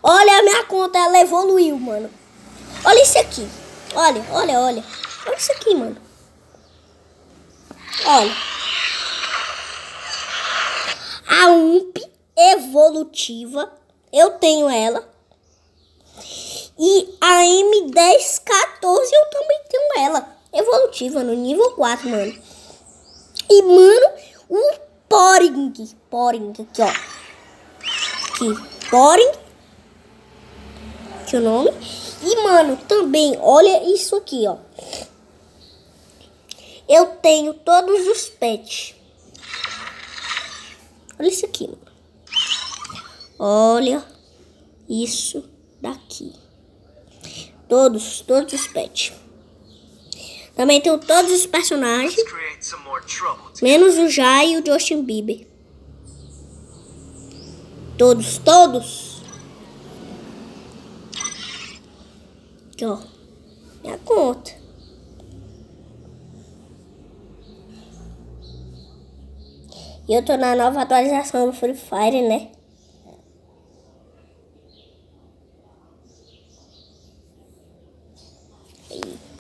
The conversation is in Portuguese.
Olha a minha conta, ela evoluiu, mano. Olha isso aqui. Olha. Olha isso aqui, mano. Olha. A UMP evolutiva. Eu tenho ela. E a M1014 eu também tenho ela. Evolutiva no nível 4, mano. E, mano, o Poring aqui, ó. Aqui, Poring. Que é o nome. E, mano, também, olha isso aqui, ó. Eu tenho todos os pets. Olha isso aqui, mano. Olha isso daqui. Todos os pets. Também tenho todos os personagens. Menos o Jai e o Justin Bieber. Todos. Aqui, ó. Minha conta. E eu tô na nova atualização do Free Fire, né? Aí.